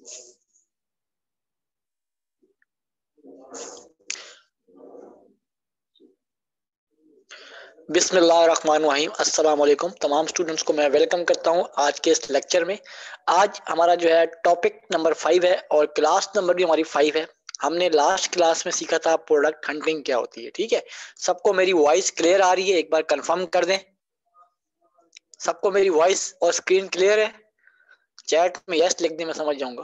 बिस्मिल्लाहिर्रहमानिर्रहीम। अस्सलाम वालेकुम तमाम स्टूडेंट्स को मैं वेलकम करता हूं आज के इस लेक्चर में। आज हमारा जो है टॉपिक नंबर 5 है और क्लास नंबर भी हमारी 5 है। हमने लास्ट क्लास में सीखा था प्रोडक्ट हंटिंग क्या होती है। ठीक है, सबको मेरी वॉइस क्लियर आ रही है? एक बार कंफर्म कर दें। सबको मेरी वॉइस और स्क्रीन क्लियर है? चैट में यस लिख दें, मैं समझ जाऊंगा।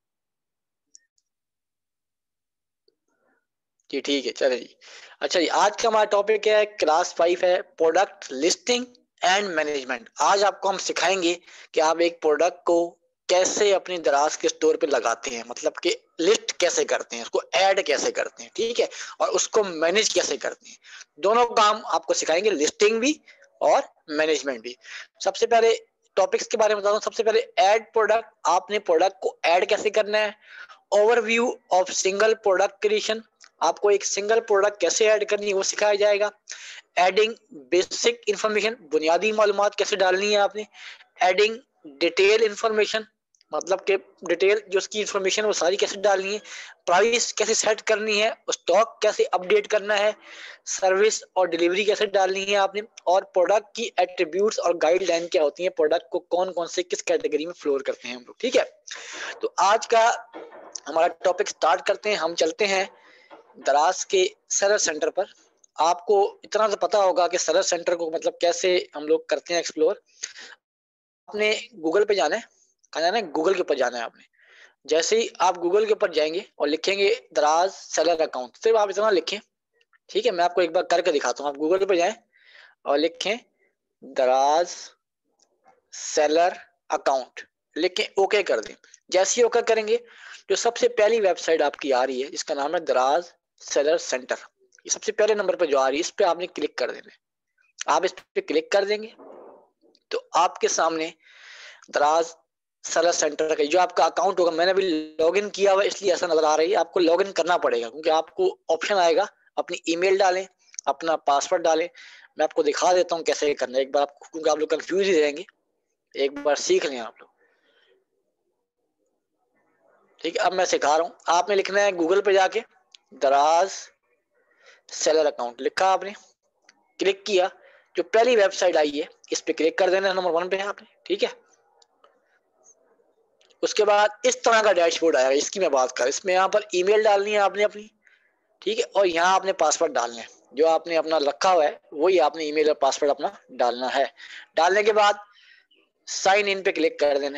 जी ठीक है, चले जी। अच्छा जी, आज का हमारा टॉपिक है क्लास 5 है प्रोडक्ट लिस्टिंग एंड मैनेजमेंट। आज आपको हम सिखाएंगे कि आप एक प्रोडक्ट को कैसे अपनी दराज के स्टोर पे लगाते हैं, मतलब कि लिस्ट कैसे करते हैं, उसको ऐड कैसे करते हैं, ठीक है, और उसको मैनेज कैसे करते हैं। दोनों काम आपको सिखाएंगे, लिस्टिंग भी और मैनेजमेंट भी। सबसे पहले टॉपिक्स के बारे में बताता हूँ। सबसे पहले ऐड प्रोडक्ट, आपने प्रोडक्ट को ऐड कैसे करना है। Overview of single product creation, आपको एक सिंगल प्रोडक्ट कैसे ऐड करनी है वो सिखाया जाएगा। एडिंग बेसिक इंफॉर्मेशन, बुनियादी मालूमात कैसे डालनी है आपने। एडिंग डिटेल इंफॉर्मेशन, मतलब कि डिटेल जो उसकी इंफॉर्मेशन वो सारी कैसे डालनी है। प्राइस कैसे सेट करनी है, स्टॉक कैसे अपडेट करना है, सर्विस और डिलीवरी कैसे डालनी है आपने, और प्रोडक्ट की एट्रीब्यूट्स और गाइडलाइन क्या होती है, प्रोडक्ट को कौन कौन से किस कैटेगरी में फ्लोर करते हैं हम लोग। ठीक है, तो आज का हमारा टॉपिक स्टार्ट करते हैं। हम चलते हैं दराज के सर्विस सेंटर पर। आपको इतना तो पता होगा कि सर्विस सेंटर को मतलब कैसे हम लोग करते हैं एक्सप्लोर। आपने गूगल पे जाना है, कहाँ जाना है, गूगल के ऊपर जाना है आपने। जैसे ही आप गूगल के ऊपर जाएंगे और लिखेंगे दराज सेलर अकाउंट, सिर्फ आप इतना लिखें। ठीक है, मैं आपको एक बार करके दिखाता हूँ। आप गूगल पे जाएं और लिखें दराज सेलर अकाउंट, लिखें, ओके कर दें। जैसे ही ओके करेंगे, जो सबसे पहली वेबसाइट आपकी आ रही है जिसका नाम है दराज सेलर सेंटर, ये सबसे पहले नंबर पर जो आ रही है, इस पे आपने क्लिक कर देना है। आप इस पे क्लिक कर देंगे तो आपके सामने दराज सेलर सेंटर का जो आपका अकाउंट होगा, मैंने अभी लॉगिन किया हुआ इसलिए ऐसा नजर आ रही है। आपको लॉगिन करना पड़ेगा क्योंकि आपको ऑप्शन आएगा अपनी ईमेल डालें, अपना पासवर्ड डालें। मैं आपको दिखा देता हूँ कैसे करना है एक बार आपको, क्योंकि आप लोग कंफ्यूज ही रहेंगे। एक बार सीख लें आप लोग। ठीक है, अब मैं सिखा रहा हूँ। आपने लिखना है गूगल पे जाके दराज सेलर अकाउंट, लिखा आपने, क्लिक किया, जो पहली वेबसाइट आई है इस पे क्लिक कर देना, नंबर 1 पे है आपने। ठीक है, उसके बाद इस तरह का डैशबोर्ड आएगा, इसकी मैं बात कर, इसमें यहाँ पर ईमेल डालनी है आपने अपनी। ठीक है, और यहाँ आपने पासवर्ड डालना है, जो आपने अपना रखा हुआ है वही आपने ईमेल और पासवर्ड अपना डालना है। डालने के बाद साइन इन पे क्लिक कर देना।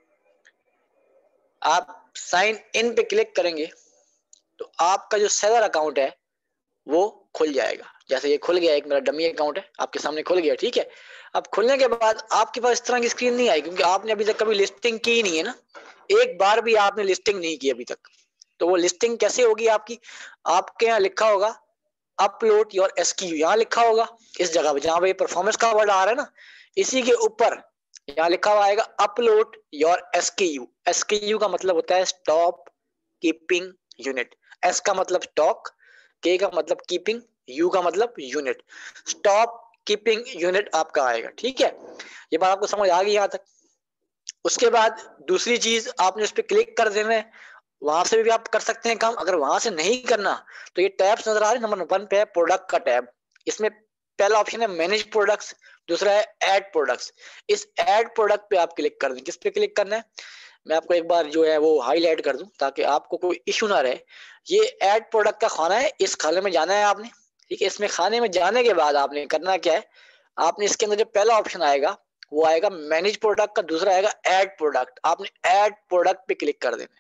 आप साइन इन पे क्लिक करेंगे तो आपका जो सेलर अकाउंट है वो खुल जाएगा। जैसे ये खुल गया, एक मेरा डमी अकाउंट है आपके सामने खुल गया। ठीक है, अब खुलने के बाद आपके पास इस तरह की स्क्रीन नहीं आई क्योंकि आपने अभी तक कभी लिस्टिंग की नहीं है ना, एक बार भी आपने लिस्टिंग नहीं की अभी तक। तो वो लिस्टिंग कैसे होगी आपकी, आपके यहाँ लिखा होगा अपलोड योर एसक्यू, यहाँ लिखा होगा इस जगह पे जहां पे परफॉर्मेंस का वर्ड आ रहा है ना, इसी के ऊपर यहाँ लिखा हुआ आएगा अपलोड योर एसक्यू। एसक्यू का मतलब होता है स्टॉप कीपिंग यूनिट। एस का मतलब स्टॉक, के का मतलब कीपिंग, यू का मतलब यूनिट। स्टॉप कीपिंग यूनिट आपका आएगा। ठीक है, ये बात आपको समझ आ गई यहाँ तक। उसके बाद दूसरी चीज आपने उस पर क्लिक कर देना है। वहां से भी आप कर सकते हैं काम। अगर वहां से नहीं करना तो ये टैब्स नजर आ रहे हैं, नंबर 1 पे है प्रोडक्ट का टैब। इसमें पहला ऑप्शन है मैनेज प्रोडक्ट्स, दूसरा है ऐड प्रोडक्ट्स। इस ऐड प्रोडक्ट पे आप क्लिक कर दें। किस पे क्लिक करना है, मैं आपको एक बार जो है वो हाईलाइट कर दूं ताकि आपको कोई इशू ना रहे। ये ऐड प्रोडक्ट का खाना है, इस खाने में जाना है आपने। ठीक है, इसमें खाने में जाने के बाद आपने करना क्या है, आपने इसके अंदर जो पहला ऑप्शन आएगा वो आएगा मैनेज प्रोडक्ट का, दूसरा आएगा ऐड प्रोडक्ट। आपने ऐड प्रोडक्ट पे क्लिक कर देना।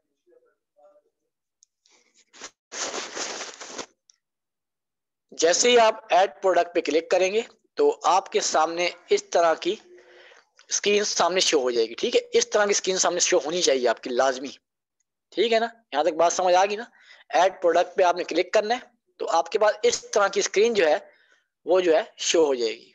जैसे ही आप ऐड प्रोडक्ट पे क्लिक करेंगे तो आपके सामने इस तरह की स्क्रीन सामने शो हो जाएगी। ठीक है, इस तरह की स्क्रीन सामने शो होनी चाहिए आपकी, लाजमी। ठीक है ना, यहाँ तक बात समझ आ गई ना। ऐड प्रोडक्ट पे आपने क्लिक करना है तो आपके पास इस तरह की स्क्रीन जो है वो जो है शो हो जाएगी।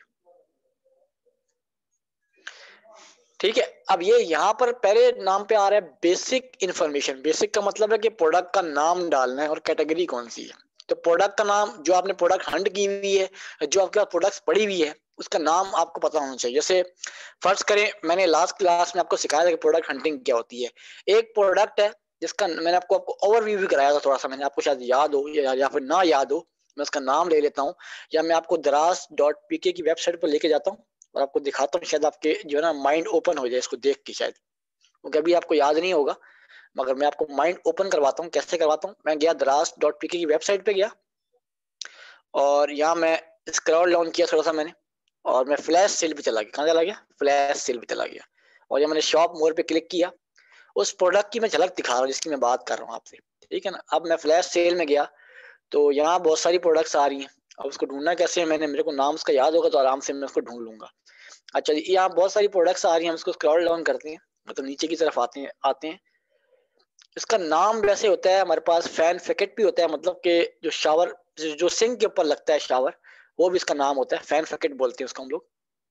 ठीक है, अब ये यहाँ पर पहले नाम पे आ रहा है बेसिक इंफॉर्मेशन। बेसिक का मतलब है कि प्रोडक्ट का नाम डालना है और कैटेगरी कौन सी है। तो प्रोडक्ट का नाम, जो आपने प्रोडक्ट हंट की हुई है, जो आपके पास प्रोडक्ट्स पड़ी हुई है, उसका नाम आपको पता होना चाहिए। जैसे फर्ज करें, मैंने लास्ट क्लास में आपको सिखाया था कि प्रोडक्ट हंटिंग क्या होती है। एक प्रोडक्ट है जिसका मैंने आपको ओवरव्यू भी कराया था थोड़ा सा, मैंने आपको शायद याद हो या फिर ना याद हो। मैं उसका नाम ले लेता हूँ, या मैं आपको dras.pk की वेबसाइट पर लेके जाता हूँ और आपको दिखाता हूँ, शायद आपके जो है ना माइंड ओपन हो जाए इसको देख के, शायद क्योंकि अभी आपको याद नहीं होगा, मगर मैं आपको माइंड ओपन करवाता हूँ। कैसे करवाता हूँ, मैं गया dras.pk की वेबसाइट पे गया और यहाँ मैं स्क्रॉल डाउन किया थोड़ा सा मैंने, और मैं फ्लैश सेल पे चला गया। कहाँ चला गया? फ्लैश सेल पे चला गया। और जब मैंने शॉप मोर पे क्लिक किया, उस प्रोडक्ट की मैं झलक दिखा रहा हूँ जिसकी मैं बात कर रहा हूँ आपसे, ठीक है ना। अब मैं फ्लैश सेल में गया तो यहाँ बहुत सारी प्रोडक्ट्स आ रही हैं। अब उसको ढूंढना कैसे है, मैंने, मेरे को नाम उसका याद होगा तो आराम से मैं उसको ढूंढ लूंगा। अच्छा जी, यहाँ बहुत सारी प्रोडक्ट्स आ रही हैं, हम उसको स्क्रॉल डाउन करते हैं, मतलब नीचे की तरफ आते हैं। इसका नाम वैसे होता है हमारे पास फैन फैकेट भी होता है, मतलब कि जो शावर, जो सिंक के ऊपर लगता है शावर, वो भी इसका नाम होता है, फैन फैकेट बोलते हैं उसको हम लोग।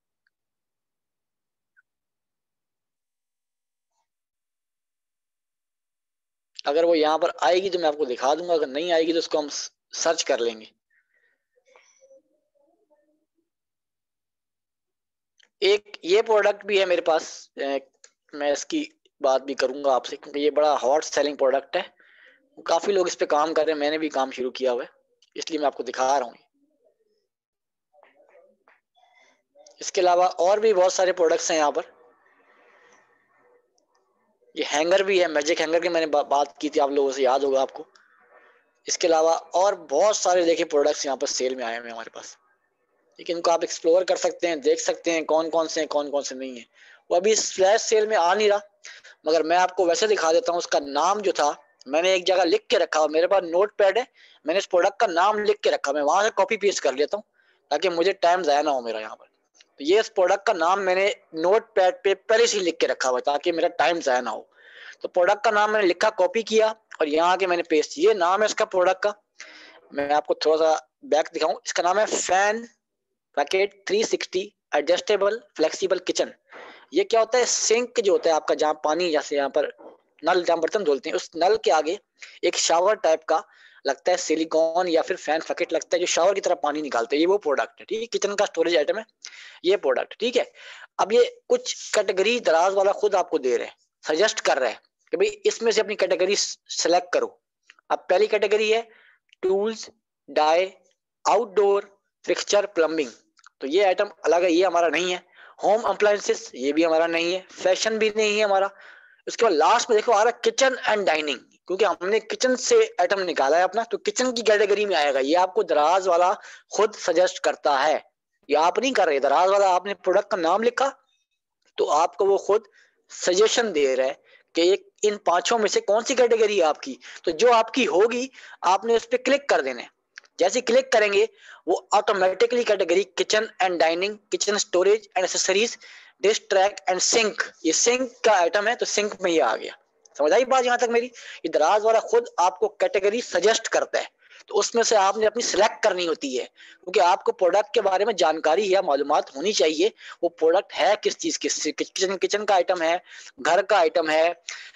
अगर वो यहाँ पर आएगी तो मैं आपको दिखा दूंगा, अगर नहीं आएगी तो उसको हम सर्च कर लेंगे। एक ये प्रोडक्ट भी है मेरे पास, मैं इसकी बात भी करूंगा आपसे क्योंकि ये बड़ा हॉट सेलिंग प्रोडक्ट है। काफी लोग इस पे काम कर रहे हैं, मैंने भी काम शुरू किया हुआ है, इसलिए मैं आपको दिखा रहा हूँ। इसके अलावा और भी बहुत सारे प्रोडक्ट्स हैं यहाँ पर। ये हैंगर भी है, मैजिक हैंगर की मैंने बात की थी आप लोगों से, याद होगा आपको। इसके अलावा और बहुत सारे देखिए प्रोडक्ट्स यहाँ पर सेल में आए हुए हैं हमारे पास, लेकिन इनको आप एक्सप्लोर कर सकते हैं, देख सकते हैं कौन कौन से हैं, कौन कौन से नहीं है। वो अभी फ्लैश सेल में आ नहीं रहा, मगर मैं आपको वैसे दिखा देता हूँ। उसका नाम जो था मैंने एक जगह लिख के रखा हुआ, मेरे पास नोट पैड है, मैंने इस प्रोडक्ट का नाम लिख के रखा, मैं वहां से कॉपी पेस्ट कर लेता हूँ ताकि मुझे टाइम ज़ाया ना हो मेरा यहाँ पर। तो ये इस प्रोडक्ट का नाम मैंने नोट पैड पे पहले से लिख के रखा हुआ ताकि मेरा टाइम ज़ाया ना हो। तो प्रोडक्ट का नाम मैंने लिखा, कॉपी किया और यहाँ आके मैंने पेस्ट, ये नाम है इसका प्रोडक्ट का। मैं आपको थोड़ा सा बैक दिखाऊं, इसका नाम है fan packet 360 adjustable flexible kitchen. ये क्या होता है, सिंक जो होता है आपका, जहाँ पानी, जैसे यहाँ पर नल, जहाँ बर्तन धुलते हैं, उस नल के आगे एक शावर टाइप का लगता है सिलिकॉन या फिर फैन पैकेट लगता है जो शावर की तरह पानी निकालते हैं, ये वो प्रोडक्ट है, ठीक है। किचन का स्टोरेज आइटम है ये प्रोडक्ट, ठीक है। अब ये कुछ कैटेगरी दराज वाला खुद आपको दे रहे हैं, सजेस्ट कर रहा है कि भाई इसमें से अपनी कैटेगरी सेलेक्ट करो। अब पहली कैटेगरी है tools, DIY, outdoor, fixture, plumbing. तो ये आइटम अलग है, ये हमारा नहीं है। होम अप्लायंसेस, ये भी हमारा नहीं है। फैशन भी नहीं है हमारा। उसके बाद लास्ट में देखो आ रहा है किचन एंड डाइनिंग, क्योंकि हमने किचन से आइटम निकाला है अपना, तो किचन की कैटेगरी में आएगा। ये आपको दराज वाला खुद सजेस्ट करता है, ये आप नहीं कर रहे। दराज वाला आपने प्रोडक्ट का नाम लिखा तो आपको वो खुद सजेशन दे रहा है कि एक इन पांचों में से कौन सी कैटेगरी है आपकी। तो जो आपकी होगी आपने उस पर क्लिक कर देना है। जैसे क्लिक करेंगे वो automatically category kitchen and dining, kitchen storage and accessories, dish rack and sink, ये सिंक का आइटम है तो सिंक में ये आ गया। समझ आई बात यहाँ तक मेरी? ये दराज वाला खुद आपको कैटेगरी सजेस्ट करता है, तो उसमें से आपने अपनी सिलेक्ट करनी होती है, क्योंकि आपको प्रोडक्ट के बारे में जानकारी या मालूमात होनी चाहिए वो प्रोडक्ट है किस चीज की। किचन का आइटम है, घर का आइटम है,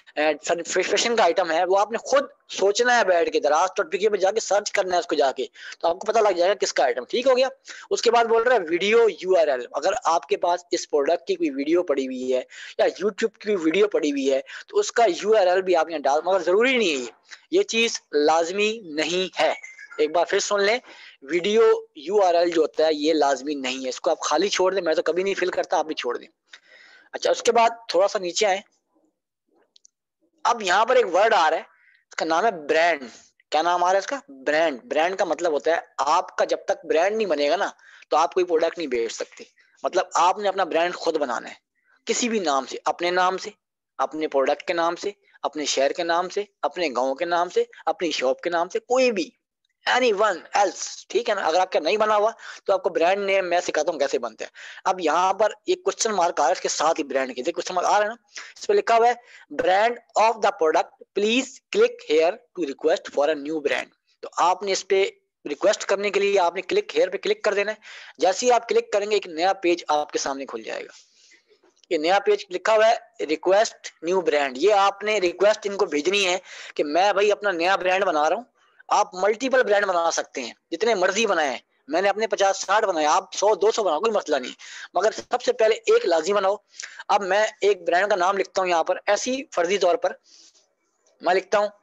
फैशन का आइटम है, वो आपने खुद सोचना है बैठ के, दराज.pk में जाके सर्च करना है उसको जाके, तो आपको पता लग जाएगा किसका आइटम। ठीक हो गया। उसके बाद बोल रहा है वीडियो यूआरएल, अगर आपके पास इस प्रोडक्ट की कोई वीडियो पड़ी हुई है या यूट्यूब की वीडियो पड़ी हुई है तो उसका यूआरएल भी आप यहाँ डाल, मगर जरूरी नहीं है, ये चीज लाजमी नहीं है। एक बार फिर सुन लें, वीडियो यूआरएल जो होता है ये लाजमी नहीं है, इसको आप खाली छोड़ दें, मैं तो कभी नहीं फिल करता, आप भी छोड़ दें। अच्छा, उसके बाद थोड़ा सा नीचे आए, अब यहाँ पर एक वर्ड आ रहा है, इसका नाम है ब्रांड। क्या नाम आ रहा है इसका? ब्रांड। ब्रांड का मतलब होता है आपका जब तक ब्रांड नहीं बनेगा ना तो आप कोई प्रोडक्ट नहीं बेच सकते। मतलब आपने अपना ब्रांड खुद बनाना है, किसी भी नाम से, अपने नाम से, अपने प्रोडक्ट के नाम से, अपने शहर के नाम से, अपने गांव के नाम से, अपनी शॉप के नाम से, कोई भी, एनी वन एल्स, ठीक है ना। अगर आपका नहीं बना हुआ तो आपको ब्रांड नेम मैं सिखाता हूँ कैसे बनते हैं। अब यहाँ पर एक क्वेश्चन मार्क आ रहा है इसके साथ ही, ब्रांड के क्वेश्चन मार्क आ रहा है ना, इस पर लिखा हुआ है brand of the product, please click here to request for a new brand. तो आपने इस पे रिक्वेस्ट करने के लिए आपने क्लिक हेयर पे क्लिक कर देना है। जैसे ही आप क्लिक करेंगे एक नया पेज आपके सामने खुल जाएगा। ये नया पेज लिखा हुआ है रिक्वेस्ट न्यू ब्रांड, ये आपने रिक्वेस्ट इनको भेजनी है कि मैं भाई अपना नया ब्रांड बना रहा हूँ, आप मल्टीपल ब्रांड बना सकते हैं, जितने मर्जी बनाए। मैंने अपने 50-60 बनाए, आप 100-200 बनाओ, कोई मसला नहीं, मगर सबसे पहले एक लाजी बनाओ। अब मैं एक ब्रांड का नाम लिखता हूँ यहाँ पर, ऐसी फर्जी तौर पर मैं लिखता हूँ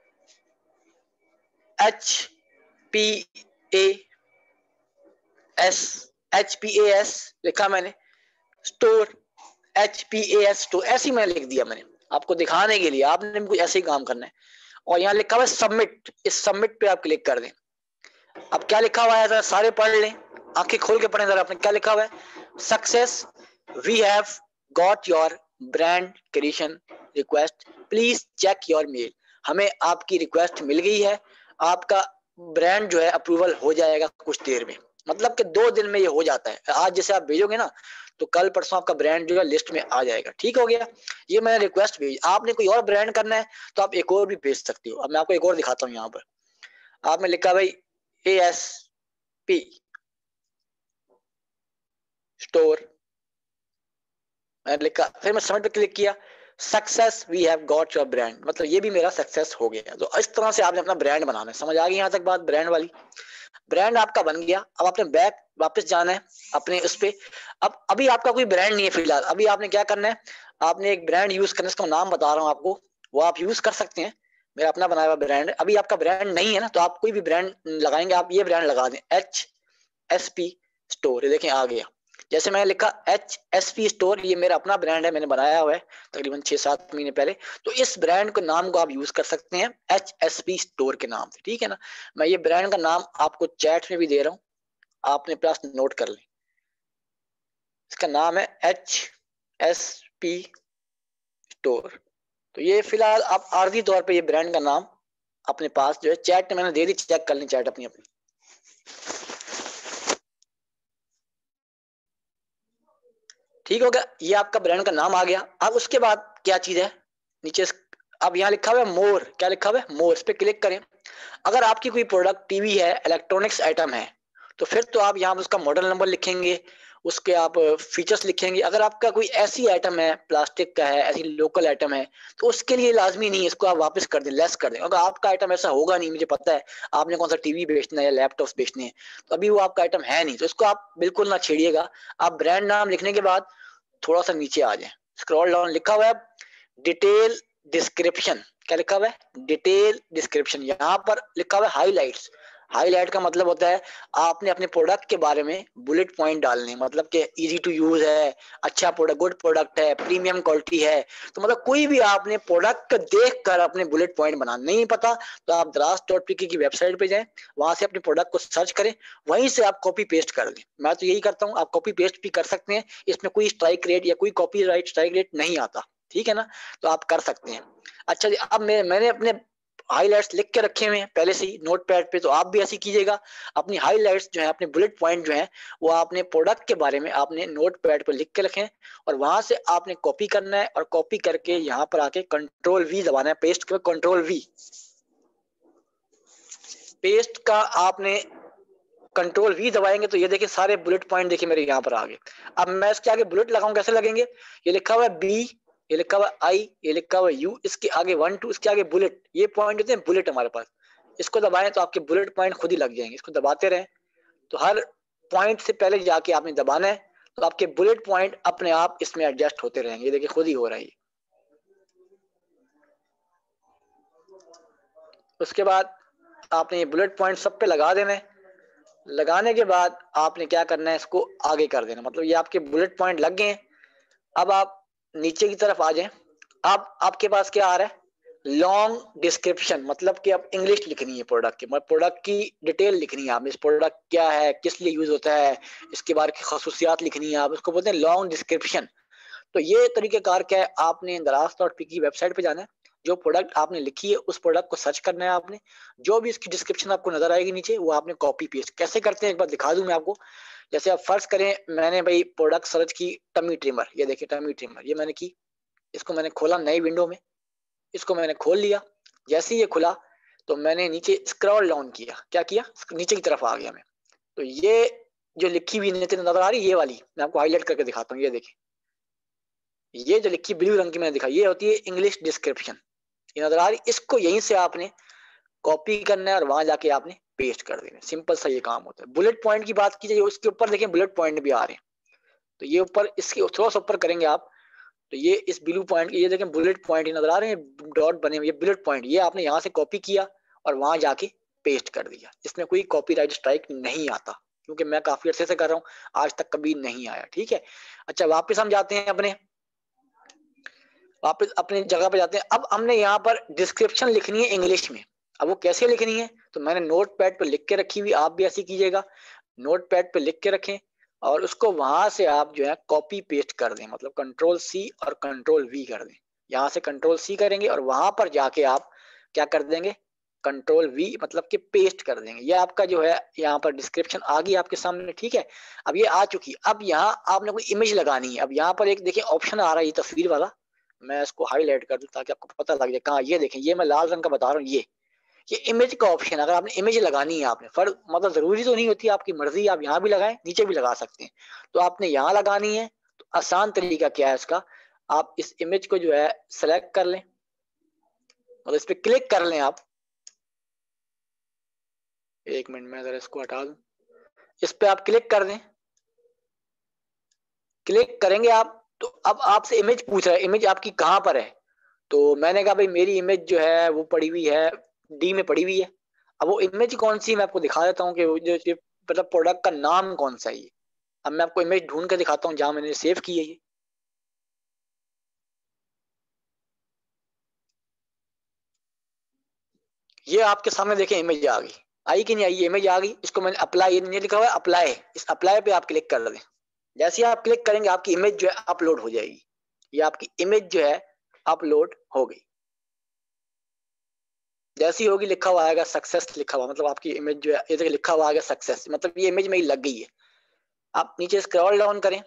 HPAS लिखा मैंने, स्टोर, HPAS स्टोर, ऐसे ही मैंने लिख दिया मैंने आपको दिखाने के लिए। आपने भी कुछ ऐसे ही काम करना है। और यहाँ लिखा हुआ है सबमिट, इस सबमिट पे आप क्लिक कर दें। अब क्या लिखा हुआ है जरा सारे पढ़ लें, आंखें खोल के पढ़ें जरा। आपने क्या लिखा हुआ है? Success, we have got your brand creation request, please check your mail. हमें आपकी रिक्वेस्ट मिल गई है, आपका ब्रांड जो है अप्रूवल हो जाएगा कुछ देर में, मतलब कि 2 दिन में ये हो जाता है। आज जैसे आप भेजोगे ना तो कल परसों आपका ब्रांड जो है लिस्ट में आ जाएगा। ठीक हो गया, ये मैंने रिक्वेस्ट भेजी। आपने कोई और ब्रांड करना है तो आप एक और भी भेज सकते हो। अब मैं आपको एक और दिखाता हूँ। यहाँ पर आपने लिखा भाई ASP स्टोर, मैंने लिखा, फिर मैं सबमिट पे क्लिक किया, success we have got your brand, मतलब ये भी मेरा सक्सेस हो गया। तो इस तरह से आपने अपना ब्रांड बनाना है। समझ आ गई यहाँ तक बात ब्रांड वाली? ब्रांड आपका बन गया। अब आपने बैक वापस जाना है अपने उस पे। अब अभी आपका कोई ब्रांड नहीं है फिलहाल, अभी आपने क्या करना है, आपने एक ब्रांड यूज करना है, इसका नाम बता रहा हूँ आपको, वो आप यूज कर सकते हैं। मेरा अपना बनाया हुआ ब्रांड है। अभी आपका ब्रांड नहीं है ना, तो आप कोई भी ब्रांड लगाएंगे, आप ये ब्रांड लगा दें, HSP स्टोर। ये देखें आ गया। जैसे मैंने लिखा HSP स्टोर, ये मेरा अपना ब्रांड है, मैंने बनाया हुआ है तकरीबन 6-7 महीने पहले। तो इस ब्रांड के नाम को आप यूज कर सकते हैं HSP स्टोर के नाम से, ठीक है ना। मैं ये ब्रांड का नाम आपको चैट में भी दे रहा हूँ, आपने प्लस नोट कर लें। इसका नाम है HSP स्टोर। तो ये फिलहाल आप आर्जी तौर पे ये ब्रांड का नाम अपने पास जो है चैट में मैंने दे दी, चेक कर लें चैट अपनी अपनी। ठीक हो गया, ये आपका ब्रांड का नाम आ गया। अब उसके बाद क्या चीज है नीचे, अब यहाँ लिखा हुआ है मोर, क्या लिखा हुआ है? मोर, इस पे क्लिक करें। अगर आपकी कोई प्रोडक्ट टीवी है, इलेक्ट्रॉनिक्स आइटम है, तो फिर तो आप यहाँ उसका मॉडल नंबर लिखेंगे, उसके आप फीचर्स लिखेंगे। अगर आपका कोई ऐसी आइटम है, प्लास्टिक का है, ऐसी लोकल आइटम है, तो उसके लिए लाजमी नहीं है, इसको आप वापस कर दें, लेस कर दें। अगर आपका आइटम ऐसा होगा नहीं, मुझे पता है आपने कौन सा टीवी बेचना है या लैपटॉप बेचने हैं, तो अभी वो आपका आइटम है नहीं, तो इसको आप बिल्कुल ना छेड़िएगा। आप ब्रांड नाम लिखने के बाद थोड़ा सा नीचे आ जाए, स्क्रॉल डाउन, लिखा हुआ है डिटेल डिस्क्रिप्शन। क्या लिखा हुआ है? Detail description. यहाँ पर लिखा हुआ है हाईलाइट्स। हाईलाइट का मतलब होता है आपने अपने प्रोडक्ट के बारे में बुलेट पॉइंट डालने, मतलब कि इजी टू यूज है, अच्छा प्रोडक्ट, गुड प्रोडक्ट है, प्रीमियम क्वालिटी है। तो मतलब कोई भी आपने प्रोडक्ट देख कर अपने बुलेट पॉइंट बनाना, नहीं पता तो आप दराज.pk की वेबसाइट पे जाएं, वहां से अपने प्रोडक्ट को सर्च करें, वहीं से आप कॉपी पेस्ट कर दें। मैं तो यही करता हूँ, आप कॉपी पेस्ट भी कर सकते हैं, इसमें कोई स्ट्राइक रेट या कोई कॉपीराइट स्ट्राइक रेट नहीं आता, ठीक है ना, तो आप कर सकते हैं। अच्छा जी, अब मैंने अपने हाईलाइट्स लिख के रखे हुए हैं पहले से ही नोट पैड पे, तो आप भी ऐसे कीजिएगा। अपनी हाईलाइट्स जो है, अपने बुलेट पॉइंट जो है, वो आपने प्रोडक्ट के बारे में आपने नोट पैड पर लिख के रखें, और वहां से आपने कॉपी करना है, और कॉपी करके यहाँ पर आके कंट्रोल V दबाना है, पेस्ट के कंट्रोल V, पेस्ट का आपने कंट्रोल V दबाएंगे तो ये देखिए सारे बुलेट पॉइंट देखिए मेरे यहाँ पर आ गए। अब मैं इसके आगे बुलेट लगाऊं, कैसे लगेंगे? ये लिखा हुआ है B, ये लिखा हुआ है I, ये लिखा हुआ है U, इसके आगे 1 2, इसके आगे बुलेट, ये पॉइंट होते हैं बुलेट हमारे पास। इसको दबाएं तो आपके बुलेट पॉइंट खुद ही लग जाएंगे, इसको दबाते रहें। तो हर पॉइंट से पहले जाके आपने दबाना है, तो आपके बुलेट पॉइंट अपने आप इसमें एडजस्ट होते रहेंगे। ये देखिए खुद ही हो रहा है। उसके बाद आपने ये बुलेट पॉइंट सब पे लगा देना है। लगाने के बाद आपने क्या करना है, इसको आगे कर देना, मतलब ये आपके बुलेट पॉइंट लग गए हैं। अब आप नीचे की तरफ आ जाएं। अब आपके पास क्या आ रहा है? लॉन्ग डिस्क्रिप्शन, मतलब कि आप इंग्लिश लिखनी है प्रोडक्ट की, मतलब प्रोडक्ट की डिटेल लिखनी है। आप इस प्रोडक्ट क्या है, किस लिए यूज होता है, इसके बारे की खसूसियात लिखनी है, आप इसको बोलते हैं लॉन्ग डिस्क्रिप्शन। तो ये तरीकेकार क्या है, आपने दराज.pk की वेबसाइट पे जाना है, जो प्रोडक्ट आपने लिखी है उस प्रोडक्ट को सर्च करना है आपने, जो भी इसकी डिस्क्रिप्शन आपको नजर आएगी नीचे, वो आपने कॉपी पेस्ट कैसे करते हैं एक बार दिखा दूं मैं आपको। जैसे आप फर्ज करें, मैंने भाई प्रोडक्ट सर्च की टमी ट्रिमर, ये देखिए टमी ट्रिमर, ये मैंने की, इसको मैंने खोला नई विंडो में, इसको मैंने खोल लिया। जैसे ही ये खुला तो मैंने नीचे स्क्रॉल डाउन किया, क्या किया, नीचे की तरफ आ गया मैं। तो ये जो लिखी हुई नीचे नजर आ रही है, ये वाली मैं आपको हाईलाइट करके दिखाता हूँ, ये देखिए, ये जो लिखी ब्लू रंग की मैंने दिखाई, ये होती है इंग्लिश डिस्क्रिप्शन, ये नजर आ रही, इसको यहीं से आपने कॉपी करना है और वहां जाके आपने पेस्ट कर देना। सिंपल सा ये काम होता है। बुलेट पॉइंट की बात की जाए, उसके ऊपर देखिए बुलेट पॉइंट भी आ रहे हैं, तो ये ऊपर इसके थोड़ा सा ऊपर करेंगे आप, तो ये इस ब्लू पॉइंट, ये देखें बुलेट पॉइंट ही नजर आ रहे हैं, डॉट बने हुए, ये बुलेट पॉइंट, ये आपने यहाँ से कॉपी किया और वहां जाके पेस्ट कर दिया। इसमें कोई कॉपीराइट स्ट्राइक नहीं आता, क्योंकि मैं काफी अर्से से कर रहा हूँ, आज तक कभी नहीं आया। ठीक है, अच्छा वापस हम जाते हैं वापस अपनी जगह पे जाते हैं। अब हमने यहाँ पर डिस्क्रिप्शन लिखनी है इंग्लिश में। अब वो कैसे लिखनी है, तो मैंने नोट पैड पर लिख के रखी हुई, आप भी ऐसे कीजिएगा, नोट पैड पे लिख के रखें और उसको वहां से आप जो है कॉपी पेस्ट कर दें, मतलब कंट्रोल सी और कंट्रोल वी कर दें। यहाँ से कंट्रोल सी करेंगे और वहां पर जाके आप क्या कर देंगे, कंट्रोल वी मतलब कि पेस्ट कर देंगे। ये आपका जो है यहाँ पर डिस्क्रिप्शन आ गई आपके सामने। ठीक है, अब ये आ चुकी। अब यहाँ आपने कोई इमेज लगानी है। अब यहाँ पर एक देखिए ऑप्शन आ रहा है, ये तस्वीर वाला, मैं इसको हाईलाइट कर दूं ताकि आपको पता लग जाए कहाँ। ये देखें, ये मैं लाल रंग का बता रहा हूँ, ये इमेज का ऑप्शन। अगर आपने इमेज लगानी है, आपने फर्क मतलब जरूरी तो नहीं होती, आपकी मर्जी, आप यहाँ भी लगाएं नीचे भी लगा सकते हैं। तो आपने यहाँ लगानी है, तो आसान तरीका क्या है इसका, आप इस इमेज को जो है सेलेक्ट कर लें, मतलब इस पे क्लिक कर लें आप। एक मिनट में जरा इसको हटा दूं, इस पे आप क्लिक कर दें। क्लिक करेंगे आप, तो अब आपसे इमेज पूछ रहा है, इमेज आपकी कहाँ पर है। तो मैंने कहा भाई मेरी इमेज जो है वो पड़ी हुई है डी में पड़ी हुई है। अब वो इमेज कौन सी, मैं आपको दिखा देता हूँ कि वो जो मतलब प्रोडक्ट का नाम कौन सा है ये। अब मैं आपको इमेज ढूंढ के दिखाता हूँ जहां मैंने सेव की है ये आपके सामने देखें इमेज आ गई। आई कि नहीं आई, ये इमेज आ गई। इसको मैंने अप्लाई, ये नीचे लिखा हुआ है अप्लाई, इस अप्लाई पे आप क्लिक कर दें। जैसे ही आप क्लिक करेंगे आपकी इमेज जो है अपलोड हो जाएगी। ये आपकी इमेज जो है अपलोड हो गई। जैसी होगी लिखा हुआ आएगा सक्सेस, लिखा हुआ मतलब आपकी इमेज जो है ये देखिए लिखा हुआ आएगा सक्सेस, मतलब ये इमेज मेरी लग गई है। आप नीचे स्क्रॉल डाउन करें,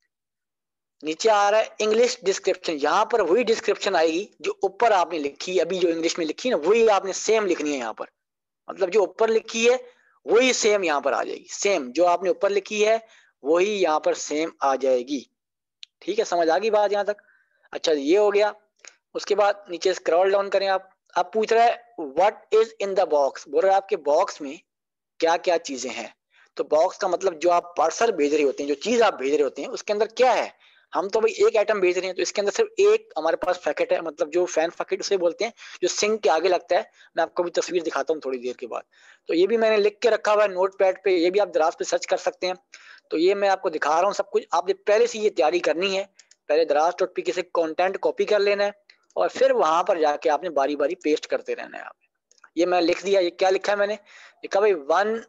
नीचे आ रहा है इंग्लिश डिस्क्रिप्शन। यहाँ पर वही डिस्क्रिप्शन आएगी जो ऊपर आपने लिखी है, अभी जो इंग्लिश में लिखी है ना, वही आपने सेम लिखनी है यहाँ पर। मतलब जो ऊपर लिखी है वही सेम यहाँ पर आ जाएगी। सेम जो आपने ऊपर लिखी है वही यहाँ पर सेम आ जाएगी। ठीक है, समझ आ गई बात यहाँ तक। अच्छा ये हो गया। उसके बाद नीचे स्क्रॉल डाउन करें आप। अब पूछ रहा है what is in the box, बोल रहा है आपके बॉक्स में क्या क्या चीजें हैं। तो बॉक्स का मतलब जो आप पार्सल भेज रहे होते हैं, जो चीज आप भेज रहे होते हैं उसके अंदर क्या है। हम तो भाई एक आइटम भेज रहे हैं, तो इसके अंदर सिर्फ एक हमारे पास पैकेट है, मतलब जो फैन पैकेट उसे बोलते हैं, जो सिंक के आगे लगता है। मैं आपको भी तस्वीर दिखाता हूँ थोड़ी देर के बाद। तो ये भी मैंने लिख के रखा हुआ है नोट पैड पे, ये भी आप दराज पे सर्च कर सकते हैं। तो ये मैं आपको दिखा रहा हूँ सब कुछ। आपने पहले से ये तैयारी करनी है, पहले दराज.pk से कंटेंट कॉपी कर लेना है और फिर वहां पर जाके आपने बारी बारी पेस्ट करते रहना है। आप ये मैं लिख दिया। ये क्या लिखा है मैंने, लिखा भाई 1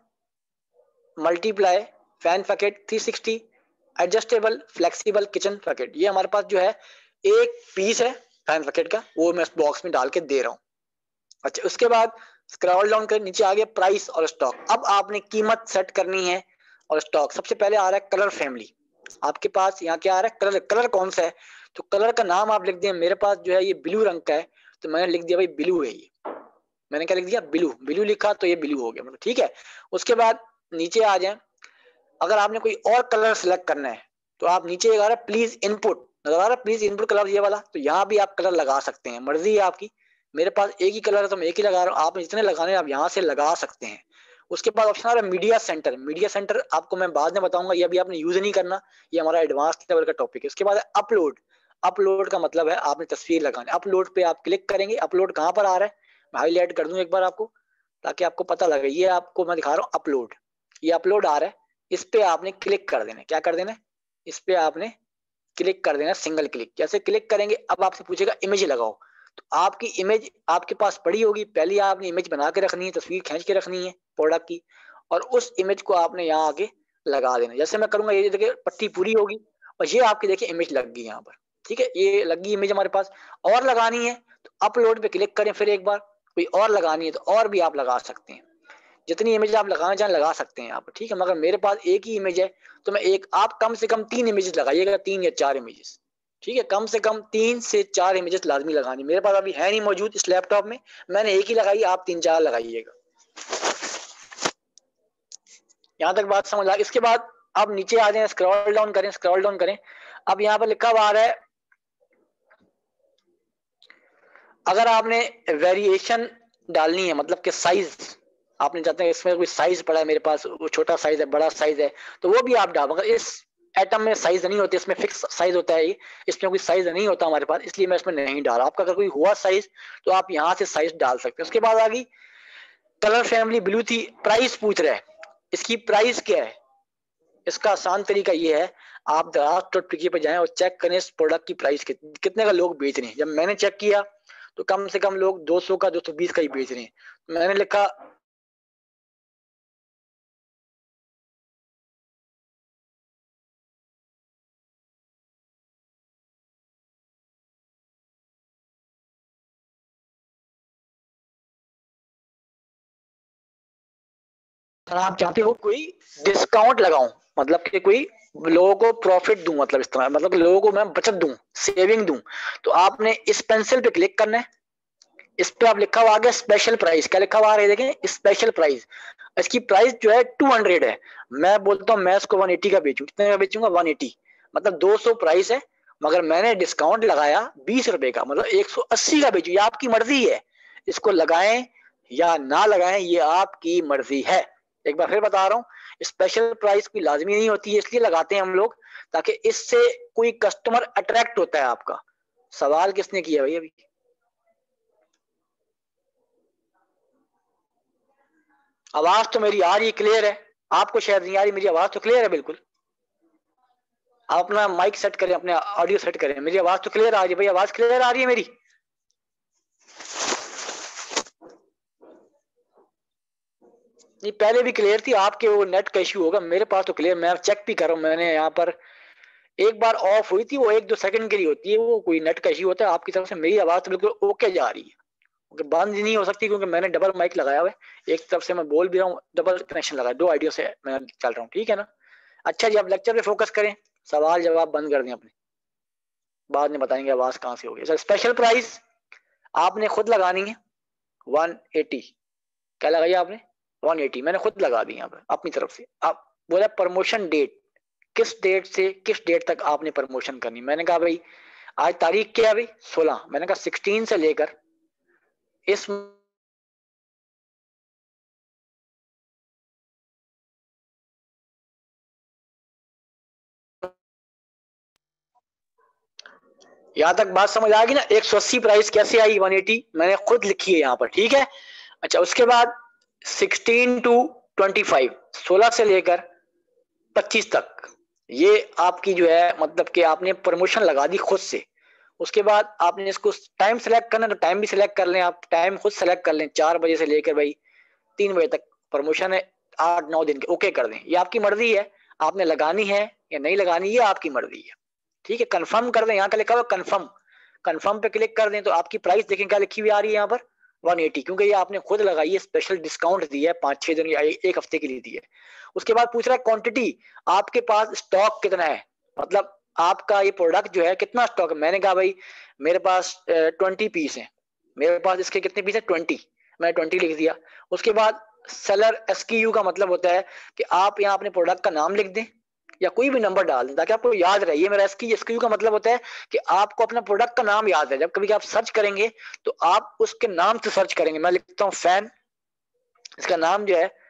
multiply fan packet 360 adjustable flexible kitchen packet. ये हमारे पास जो है एक पीस है फैन पैकेट का, वो मैं इस बॉक्स में डाल के दे रहा हूँ। अच्छा उसके बाद स्क्रॉल डाउन कर नीचे आ गया प्राइस और स्टॉक। अब आपने कीमत सेट करनी है और स्टॉक। सबसे पहले आ रहा है कलर फैमिली। आपके पास यहाँ क्या आ रहा है, कलर, कलर कौन सा है। तो कलर का नाम आप लिख दिए, मेरे पास जो है ये ब्लू रंग का है, तो मैंने लिख दिया भाई ब्लू है ये। मैंने क्या लिख दिया, ब्लू। ब्लू लिखा तो ये ब्लू हो गया, मतलब ठीक है। उसके बाद नीचे आ जाए, अगर आपने कोई और कलर सेलेक्ट करना है तो आप नीचे आ रहा है प्लीज इनपुट, नजर आ रहा है प्लीज इनपुट कलर ये वाला, तो यहाँ भी आप कलर लगा सकते हैं, मर्जी है आपकी। मेरे पास एक ही कलर है तो मैं एक ही लगा रहा हूँ, आप जितने लगाने आप यहाँ से लगा सकते हैं। उसके बाद ऑप्शन आ रहा है मीडिया सेंटर। मीडिया सेंटर आपको मैं बाद में बताऊंगा, ये अभी आपने यूज नहीं करना, ये हमारा एडवांस लेवल का टॉपिक है। उसके बाद अपलोड। अपलोड का मतलब है आपने तस्वीर लगानी, अपलोड पे आप क्लिक करेंगे। अपलोड कहाँ पर आ रहा है मैं हाईलाइट कर दूं एक बार आपको, ताकि आपको पता लगे। ये आपको मैं दिखा रहा हूँ अपलोड, ये अपलोड आ रहा है, इस पे आपने क्लिक कर देना। क्या कर देना, इस पे आपने क्लिक कर देना, सिंगल क्लिक। जैसे क्लिक करेंगे अब आपसे पूछेगा इमेज लगाओ, तो आपकी इमेज आपके पास पड़ी होगी, पहले आपने इमेज बना के रखनी है, तस्वीर खींच के रखनी है प्रोडक्ट की, और उस इमेज को आपने यहाँ आगे लगा देना। जैसे मैं करूंगा ये देखिए पट्टी पूरी होगी और ये आपकी देखिए इमेज लग गई यहाँ पर। ठीक है, ये लगी इमेज हमारे पास। और लगानी है तो अपलोड पे क्लिक करें फिर एक बार, कोई और लगानी है तो और भी आप लगा सकते हैं, जितनी इमेज आप लगाना चाहें लगा सकते हैं आप। ठीक है, मगर मेरे पास एक ही इमेज है तो मैं एक, आप कम से कम 3 इमेजेस लगाइएगा, 3 या 4 इमेजेस। ठीक है, कम से कम 3 से 4 इमेजेस लाजमी लगानी। मेरे पास अभी है नहीं मौजूद इस लैपटॉप में, मैंने एक ही लगाई, आप 3-4 लगाइएगा। यहाँ तक बात समझ आ। इसके बाद अब नीचे आ जाए, स्क्रॉल डाउन करें, स्क्रॉल डाउन करें। अब यहाँ पर लिखा हुआ आ रहा है, अगर आपने वेरिएशन डालनी है, मतलब कि साइज आपने चाहते हैं इसमें कोई साइज पड़ा है मेरे पास, वो छोटा साइज है बड़ा साइज है, तो वो भी आप डाल, मगर इस एटम में साइज नहीं होती, इसमें फिक्स साइज होता है, इसमें कोई साइज नहीं होता हमारे पास, इसलिए मैं इसमें नहीं डाला। आपका अगर कोई हुआ साइज तो आप यहाँ से साइज डाल सकते हैं। उसके बाद आ गई कलर फैमिली ब्लू थी। प्राइस पूछ रहे हैं, इसकी प्राइस क्या है? इसका आसान तरीका ये है, आप दराज.pk पे जाएं और चेक करें इस प्रोडक्ट की प्राइस कितने का लोग बेच रहे हैं। जब मैंने चेक किया तो कम से कम लोग 200 का 220 का ही बेच रहे हैं। मैंने लिखा अगर आप चाहते हो कोई डिस्काउंट लगाऊं, मतलब कि कोई लोगों को प्रॉफिट दूं, मतलब इस तरह, मतलब लोगों को मैं बचत दूं, सेविंग दूं, तो आपने इस पेंसिल पे क्लिक करना है। इस पे आप लिखा हुआ आ गया स्पेशल प्राइस, क्या लिखा हुआ आ रहा है देखें, स्पेशल प्राइस। इसकी प्राइस जो है 200 है। मैं बोलता हूँ मैं इसको 180 का बेचूं, कितने का बेचूंगा? 180, मतलब 200 प्राइस है, मगर मैंने डिस्काउंट लगाया 20 रुपए का, मतलब 180 का बेचूं। ये आपकी मर्जी है, इसको लगाएं या ना लगाएं, ये आपकी मर्जी है। एक बार फिर बता रहा हूँ, स्पेशल प्राइस कोई लाजमी नहीं होती है, इसलिए लगाते हैं हम लोग ताकि इससे कोई कस्टमर अट्रैक्ट होता है आपका। सवाल किसने किया भाई अभी? आवाज तो मेरी आ रही है, क्लियर है? आपको शायद नहीं आ रही, मेरी आवाज तो क्लियर है बिल्कुल। आप अपना माइक सेट करें, अपने ऑडियो सेट करें, मेरी आवाज तो क्लियर आ रही है भाई, आवाज क्लियर आ रही है मेरी? नहीं पहले भी क्लियर थी, आपके वो नेट का इश्यू होगा, मेरे पास तो क्लियर, मैं चेक भी कर रहा हूँ। मैंने यहाँ पर एक बार ऑफ हुई थी, वो 1-2 सेकंड के लिए होती है, वो कोई नेट का इश्यू होता है। आपकी तरफ से मेरी आवाज तो बिल्कुल ओके जा रही है, क्योंकि बंद ही नहीं हो सकती, क्योंकि मैंने डबल माइक लगाया हुआ है, एक तरफ से मैं बोल भी रहा हूँ, डबल कनेक्शन लगाया, 2 आइडियो से मैं चल रहा हूँ, ठीक है ना? अच्छा जी, अब लेक्चर पे फोकस करें, सवाल जवाब बंद कर दें अपने, बाद में बताएंगे आवाज कहाँ से होगी। स्पेशल प्राइस आपने खुद लगानी है 180। क्या लगाई आपने? 180 मैंने खुद लगा दी यहाँ पर अपनी तरफ से। आप बोला प्रमोशन डेट, किस डेट से किस डेट तक आपने प्रमोशन करनी? मैंने कहा भाई आज तारीख क्या है भाई? 16। मैंने कहा 16 से लेकर इस यहाँ तक बात समझ आ गई ना? 180 प्राइस कैसे आई 180? मैंने खुद लिखी है यहाँ पर, ठीक है। अच्छा उसके बाद 16 to 25, 16 से लेकर 25 तक, ये आपकी जो है मतलब कि आपने प्रमोशन लगा दी खुद से। उसके बाद आपने इसको टाइम सेलेक्ट करना है, तो टाइम भी सिलेक्ट कर लें, आप टाइम खुद सेलेक्ट कर लें, 4 बजे से लेकर भाई 3 बजे तक प्रमोशन है, 8-9 दिन के, ओके कर दें, ये आपकी मर्जी है, आपने लगानी है या नहीं लगानी, ये आपकी मर्जी है, ठीक है। कंफर्म कर दें, यहाँ का लिखा हुआ कंफर्म, कंफर्म पे क्लिक कर दें तो आपकी प्राइस देखें क्या लिखी हुई आ रही है यहाँ पर 180, क्योंकि ये आपने खुद लगाई है, स्पेशल डिस्काउंट दी है, 5-6 दिन या एक हफ्ते के लिए दी है। उसके बाद पूछ रहा है क्वांटिटी, आपके पास स्टॉक कितना है, मतलब आपका ये प्रोडक्ट जो है कितना स्टॉक है। मैंने कहा भाई मेरे पास 20 पीस है, मेरे पास इसके कितने पीस है? 20, मैंने 20 लिख दिया। उसके बाद सेलर SKU का मतलब होता है कि आप यहाँ अपने प्रोडक्ट का नाम लिख दें या कोई भी नंबर डाल दें ताकि आपको याद रहे। ये मेरा SKU का मतलब होता है कि आपको अपना प्रोडक्ट का नाम याद है, जब कभी आप सर्च करेंगे तो आप उसके नाम से सर्च करेंगे। मैं लिखता हूँ फैन, इसका नाम जो है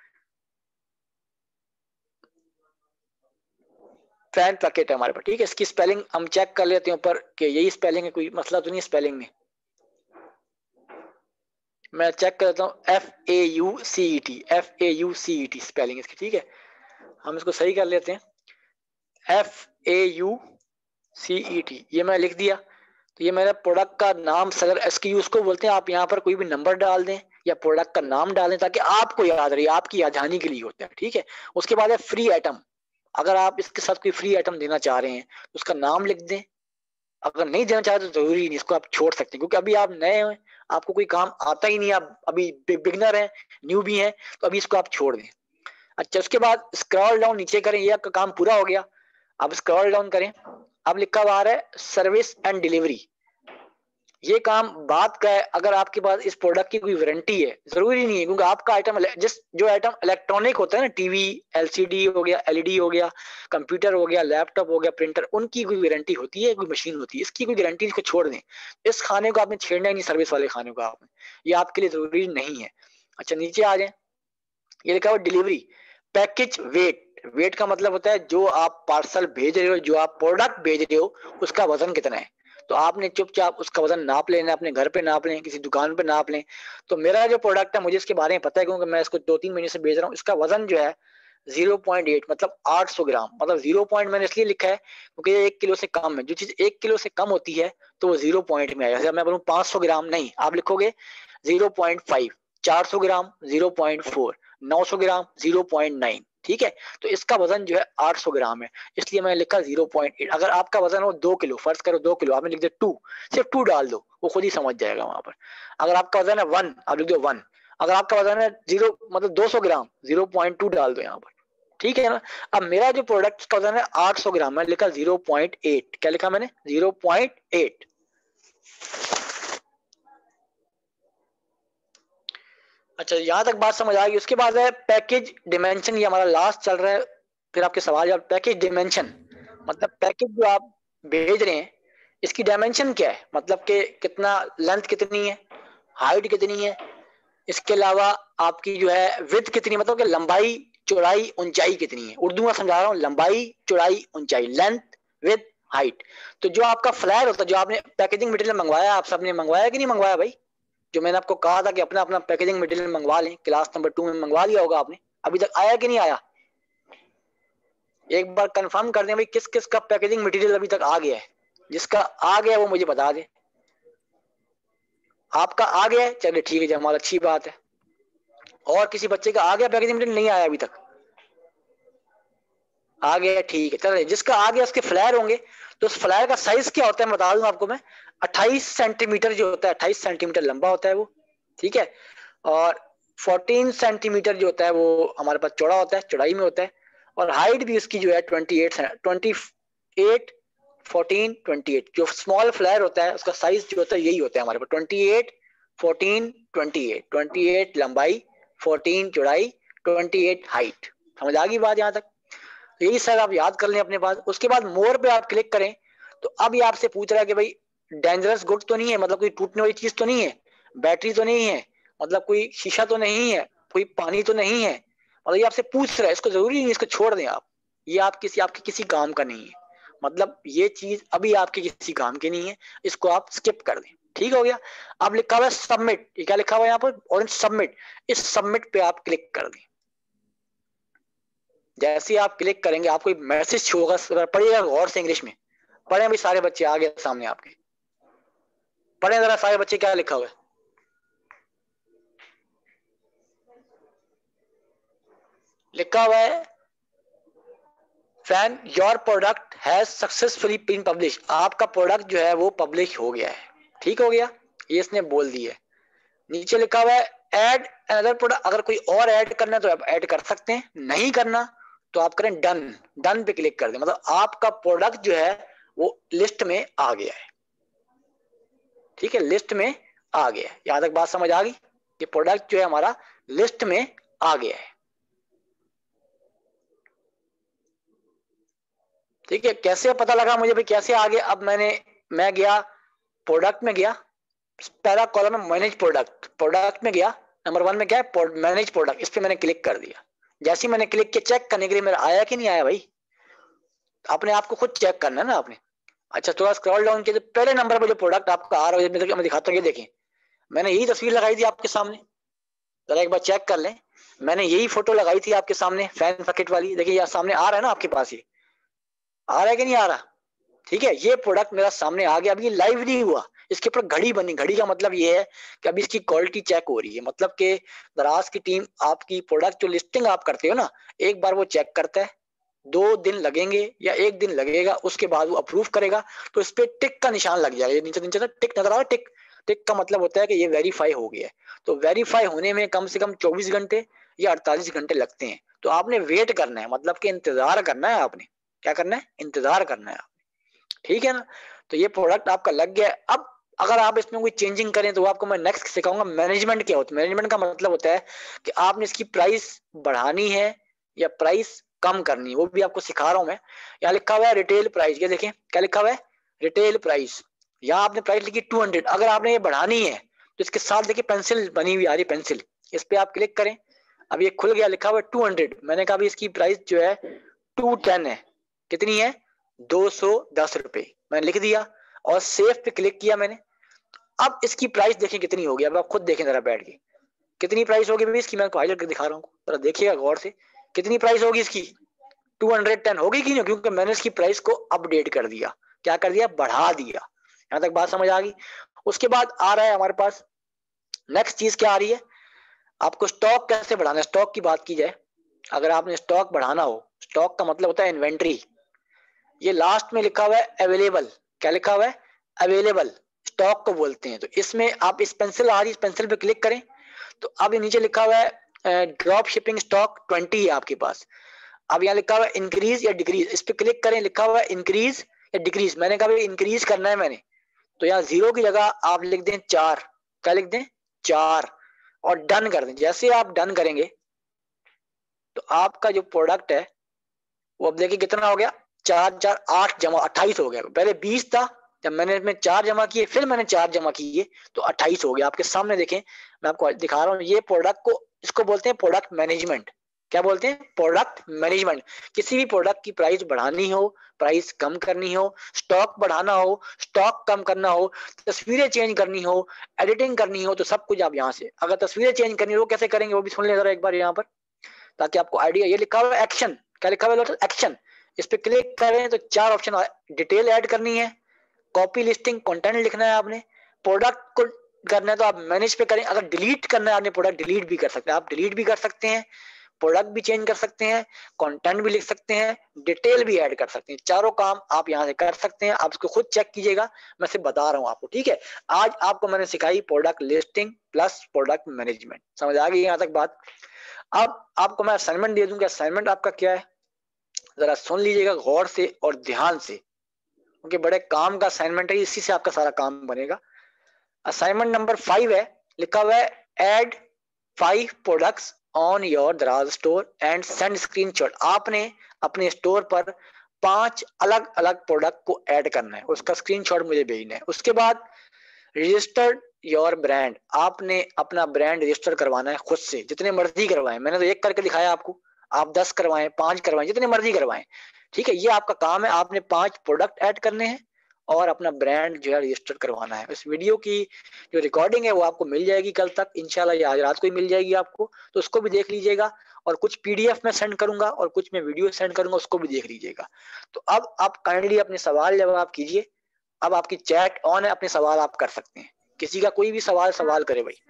फैन पैकेट है हमारे पास, ठीक है। इसकी स्पेलिंग हम चेक कर लेते हैं ऊपर कि यही स्पेलिंग है, कोई मसला तो नहीं स्पेलिंग में। मैं चेक करता हूँ FAUCET स्पेलिंग इसकी, ठीक है। हम इसको सही कर लेते हैं, FAUCET, ये मैं लिख दिया। तो ये मेरा प्रोडक्ट का नाम सेलर SKU उसको बोलते हैं। आप यहाँ पर कोई भी नंबर डाल दें या प्रोडक्ट का नाम डाल दें ताकि आपको याद रहे, आपकी यादहानी के लिए होता है, ठीक है। उसके बाद है फ्री आइटम, अगर आप इसके साथ कोई फ्री आइटम देना चाह रहे हैं तो उसका नाम लिख दें। अगर नहीं देना चाहते तो जरूरी नहीं, इसको आप छोड़ सकते हैं, क्योंकि अभी आप नए हैं, आपको कोई काम आता ही नहीं, आप अभी बिगनर हैं, न्यू भी हैं, तो अभी इसको आप छोड़ दें। अच्छा उसके बाद स्क्रॉल डाउन नीचे करें, ये आपका काम पूरा हो गया। अब स्क्रॉल डाउन करें, अब लिखा हुआ आ रहा है सर्विस एंड डिलीवरी। ये काम बात का है अगर आपके पास इस प्रोडक्ट की कोई वारंटी है, जरूरी नहीं है, क्योंकि आपका आइटम जिस जो आइटम इलेक्ट्रॉनिक होता है ना, टीवी, एलसीडी हो गया, एलईडी हो गया, कंप्यूटर हो गया, लैपटॉप हो गया, प्रिंटर, उनकी कोई वारंटी होती है, कोई मशीन होती है, इसकी कोई गारंटी, इसको छोड़ दें। इस खाने को आपने छेड़ना ही नहीं, सर्विस वाले खाने को आपने, ये आपके लिए जरूरी नहीं है। अच्छा नीचे आ जाए, ये लिखा हुआ डिलीवरी पैकेज वेट। वेट का मतलब होता है जो आप पार्सल भेज रहे हो, जो आप प्रोडक्ट भेज रहे हो, उसका वजन कितना है। तो आपने चुपचाप उसका वजन नाप लेना, अपने घर पे नाप लें, किसी दुकान पे नाप लें। तो मेरा जो प्रोडक्ट है मुझे इसके बारे में पता है, क्योंकि मैं इसको 2-3 महीने से बेच रहा हूँ। इसका वजन जो है 0.8 मतलब 800 ग्राम, मतलब 0 पॉइंट मैंने इसलिए लिखा है क्योंकि ये 1 किलो से कम है। जो चीज 1 किलो से कम होती है तो वो 0 पॉइंट में आएगा। जैसे मैं बोलूँ 500 ग्राम, नहीं, आप लिखोगे 0.5, 400 ग्राम 0.4, 900 ग्राम 0.9, ठीक है। तो इसका वजन जो है 800 ग्राम है, इसलिए मैंने लिखा 0.8। अगर आपका वजन हो 2 किलो, फर्ज करो 2 किलो, आपने लिख दिया 2, सिर्फ 2 डाल दो, वो खुद ही समझ जाएगा वहां पर। अगर आपका वजन है 1, आप लिख दो 1। अगर आपका वजन है 0 मतलब 200 ग्राम, 0.2 डाल दो यहाँ पर, ठीक है ना। अब मेरा जो प्रोडक्ट का वजन है 800 ग्राम, मैंने लिखा 0.8। क्या लिखा मैंने? 0.8। अच्छा यहां तक बात समझ आ गई। उसके बाद है पैकेज डिमेंशन, ये हमारा लास्ट चल रहा है। फिर आपके सवाल जवाब। पैकेज डिमेंशन मतलब पैकेज जो आप भेज रहे हैं, इसकी डायमेंशन क्या है, मतलब कि कितना, लेंथ कितनी है, हाइट कितनी है, इसके अलावा आपकी जो है विड्थ कितनी, मतलब कि लंबाई, चौड़ाई, ऊंचाई कितनी है। उर्दू में समझा रहा हूँ, लंबाई, चौड़ाई, ऊंचाई, लेंथ, विड्थ, हाइट। तो जो आपका फ्लायर होता है, जो आपने पैकेजिंग मटेरियल मंगवाया, आप सबने मंगवाया कि नहीं मंगवाया भाई? जो मैंने आपको कहा था कि अपना अपना पैकेजिंग मटेरियल मंगवा लें, क्लास नंबर 2 में मंगवा लिया होगा आपने, अभी तक आया कि नहीं आया? एक बार कंफर्म कर दें भाई, किस किस का पैकेजिंग मटेरियल अभी तक आ गया है। जिसका आ गया वो मुझे बता दे। आपका आ गया है, चलिए ठीक है जमाल, अच्छी बात है। और किसी बच्चे का आ गया पैकेजिंग मटेरियल, नहीं आया अभी तक? आ गया, ठीक है। चलिए जिसका आ गया उसके फ्लायर होंगे। तो उस फ्लायर का साइज क्या होता है बता दूं आपको मैं। 28 सेंटीमीटर जो होता है, 28 सेंटीमीटर लंबा होता है वो, ठीक है। और 14 सेंटीमीटर जो होता है वो हमारे पास चौड़ा होता है, चौड़ाई में होता है। और हाइट भी उसकी जो है 28 14 28। जो स्मॉल फ्लायर होता है उसका साइज जो होता है यही होता है हमारे पास, 28 14 28, 28 लंबाई, 14 चौड़ाई, 28 हाइट। समझ आ गई बात यहाँ तक? तो यही सर आप याद कर लें अपने पास। उसके बाद मोर पे आप क्लिक करें, तो अब ये आपसे पूछ रहा है कि भाई डेंजरस गुड तो नहीं है, मतलब कोई टूटने वाली चीज तो नहीं है, बैटरी तो नहीं है, मतलब कोई शीशा तो नहीं है, कोई पानी तो नहीं है, मतलब ये आपसे पूछ रहा है। इसको जरूरी नहीं, इसको छोड़ दें आप। ये आप किसी आपके किसी काम का नहीं है, मतलब ये चीज अभी आपके किसी काम की नहीं है, इसको आप स्किप कर दें। ठीक हो गया। अब लिखा हुआ है सबमिट, ये क्या लिखा हुआ है यहाँ पर, और सबमिट, इस सबमिट पे आप क्लिक कर दें। जैसे ही आप क्लिक करेंगे आपको एक मैसेज होगा, पढ़िएगा गौर से इंग्लिश में। पढ़े भाई सारे बच्चे, आ गए सामने आपके, पढ़े जरा सारे बच्चे क्या लिखा हुआ है। लिखा हुआ है fan your product has successfully been publish. आपका प्रोडक्ट जो है वो पब्लिश हो गया है, ठीक हो गया, ये इसने बोल दिया है। नीचे लिखा हुआ है ऐड अनदर प्रोडक्ट, अगर कोई और ऐड करना है तो आप ऐड कर सकते हैं, नहीं करना तो आप करें डन। डन पे क्लिक कर दें, मतलब आपका प्रोडक्ट जो है वो लिस्ट में आ गया है, ठीक है, लिस्ट में आ गया है। यहां तक बात समझ आ गई? ये प्रोडक्ट जो है हमारा लिस्ट में आ गया है, ठीक है। कैसे पता लगा मुझे भाई, कैसे आ गया? अब मैं गया प्रोडक्ट में गया, पहला कॉलम है मैनेज प्रोडक्ट, प्रोडक्ट में गया, नंबर 1 में क्या है मैनेज प्रोडक्ट, इस पे मैंने क्लिक कर दिया। जैसे ही मैंने क्लिक किया, चेक करने के लिए मेरा आया कि नहीं आया भाई, अपने आप को खुद चेक करना है ना आपने। अच्छा थोड़ा स्क्रॉल डाउन किया, पहले नंबर पर जो प्रोडक्ट आपका आ रहा है मैं दिखाता हूँ, ये देखें, मैंने यही तस्वीर लगाई थी आपके सामने, जरा एक बार चेक कर लें। मैंने यही फोटो लगाई थी आपके सामने, फैन पैकेट वाली, देखिए यहाँ सामने आ रहा है ना आपके पास, ये आ रहा है कि नहीं आ रहा? ठीक है, ये प्रोडक्ट मेरा सामने आ गया। अभी ये लाइव नहीं हुआ, इसके ऊपर घड़ी बनी। घड़ी का मतलब ये है कि अभी इसकी क्वालिटी चेक हो रही है, मतलब कि दराज की टीम आपकी प्रोडक्ट जो लिस्टिंग आप करते हो ना, एक बार वो चेक करता है, 2 दिन लगेंगे या 1 दिन लगेगा, उसके बाद वो अप्रूव करेगा। तो इस पे टिक का निशान लग जाएगा, नीचे नीचे टिक नजर आ रहा है, टिक। टिक का मतलब होता है कि ये वेरीफाई हो गया है। तो वेरीफाई होने में कम से कम 24 घंटे या 48 घंटे लगते हैं। तो आपने वेट करना है, मतलब कि इंतजार करना है आपने। क्या करना है? इंतजार करना है, ठीक है ना। तो ये प्रोडक्ट आपका लग गया। अब अगर आप इसमें कोई चेंजिंग करें तो आपको मैं नेक्स्ट सिखाऊंगा। मैनेजमेंट क्या होता है? मैनेजमेंट का मतलब होता है कि आपने इसकी प्राइस बढ़ानी है या प्राइस कम करनी है, वो भी आपको सिखा रहा हूं मैं। यहाँ लिखा हुआ है रिटेल प्राइस, ये देखें क्या लिखा हुआ है, रिटेल प्राइस। यहाँ आपने प्राइस लिखी 200, अगर आपने ये बढ़ानी है तो इसके साथ देखिए पेंसिल बनी हुई आ रही, पेंसिल, इस पे आप क्लिक करें। अब ये खुल गया, लिखा हुआ है 200। मैंने कहा इसकी प्राइस जो है 210 है। कितनी है? 210 रुपए। मैंने लिख दिया और सेव पे क्लिक किया मैंने। अब इसकी प्राइस देखें कितनी होगी, अब आप खुद देखें जरा बैठ के कितनी प्राइस होगी भाई इसकी। मैं आपको हाईलाइट करके दिखा रहा हूँ, जरा देखिएगा गौर से, कितनी प्राइस होगी इसकी। 210 होगी कि नहीं? क्योंकि मैंने इसकी प्राइस को अपडेट कर दिया। क्या कर दिया? बढ़ा दिया। यहां तक बात समझ आ गई? उसके बाद आ रहा है हमारे पास नेक्स्ट चीज क्या आ रही है, आपको स्टॉक कैसे बढ़ाना है। स्टॉक की बात की जाए, अगर आपने स्टॉक बढ़ाना हो, स्टॉक का मतलब होता है इन्वेंट्री। ये लास्ट में लिखा हुआ है अवेलेबल। क्या लिखा हुआ है? अवेलेबल, स्टॉक को बोलते हैं। तो इसमें आप इस पेंसिल आ रही, इस पेंसिल पे क्लिक करें तो अब ये नीचे लिखा हुआ है ड्रॉप शिपिंग स्टॉक 20 है आपके पास। अब यहाँ लिखा हुआ है इंक्रीज या डिक्रीज, इस पे क्लिक करें, लिखा हुआ है इंक्रीज या डिक्रीज। मैंने कहा भाई इंक्रीज करना है मैंने, तो यहाँ 0 की जगह आप लिख दें 4। क्या लिख दें? 4, और डन कर दें। जैसे आप डन करेंगे तो आपका जो प्रोडक्ट है वो अब देखिए कितना हो गया, 4 4 8 जमा 28 हो गया। पहले 20 था, जब मैंने इसमें 4 जमा किए, फिर मैंने 4 जमा किए तो 28 हो गया। आपके सामने देखें, मैं आपको दिखा रहा हूँ। ये प्रोडक्ट को, इसको बोलते हैं प्रोडक्ट मैनेजमेंट। क्या बोलते हैं? Product management. किसी भी प्रोडक्ट की प्राइस बढ़ानी हो, प्राइस कम करनी हो, स्टॉक बढ़ाना हो, स्टॉक कम करना हो, तस्वीरें चेंज करनी हो, एडिटिंग करनी हो, तो सब कुछ आप यहाँ से। अगर तस्वीरें चेंज करनी हो कैसे करेंगे वो भी सुन ले जरा एक बार यहाँ पर, ताकि आपको आइडिया। ये लिखा हुआ है एक्शन। क्या लिखा हुआ है? एक्शन। इस पे क्लिक करें तो 4 ऑप्शन, डिटेल ऐड करनी है, कॉपी लिस्टिंग कंटेंट लिखना है आपने, प्रोडक्ट को करना है तो आप मैनेज पे करें। अगर डिलीट करना है आपने प्रोडक्ट, डिलीट भी कर सकते हैं आप, डिलीट भी कर सकते हैं, प्रोडक्ट भी चेंज कर सकते हैं, कंटेंट भी लिख सकते हैं, डिटेल भी ऐड कर सकते हैं। चारों काम आप यहाँ से कर सकते हैं। आप इसको खुद चेक कीजिएगा, मैं सिर्फ बता रहा हूँ आपको, ठीक है। आज आपको मैंने सिखाई product listing plus product management. समझ आ गई यहाँ तक बात? अब आपको मैं असाइनमेंट दे दूंगा। असाइनमेंट आपका क्या है, जरा सुन लीजिएगा गौर से और ध्यान से, क्योंकि बड़े काम का असाइनमेंट है, इसी से आपका सारा काम बनेगा। असाइनमेंट नंबर 5 है, लिखा हुआ है add 5 products on your Daraz store and send screenshot. आपने अपने स्टोर पर 5 अलग अलग प्रोडक्ट को ऐड करना है, उसका स्क्रीनशॉट मुझे भेजना है। उसके बाद रजिस्टर्ड योर ब्रांड, आपने अपना ब्रांड रजिस्टर करवाना है खुद से, जितने मर्जी करवाएं। मैंने तो एक करके दिखाया आपको, आप 10 करवाएं, 5 करवाएं, जितने मर्जी करवाएं, ठीक है। ये आपका काम है, आपने 5 प्रोडक्ट ऐड करने हैं और अपना ब्रांड जो है रजिस्टर करवाना है। इस वीडियो की जो रिकॉर्डिंग है वो आपको मिल जाएगी कल तक इंशाल्लाह, या आज रात को ही मिल जाएगी आपको, तो उसको भी देख लीजिएगा। और कुछ पीडीएफ में सेंड करूंगा और कुछ मैं वीडियो सेंड करूंगा, उसको भी देख लीजिएगा। तो अब आप काइंडली अपने सवाल जवाब कीजिए। अब आपकी चैट ऑन है, अपने सवाल आप कर सकते हैं। किसी का कोई भी सवाल करे भाई।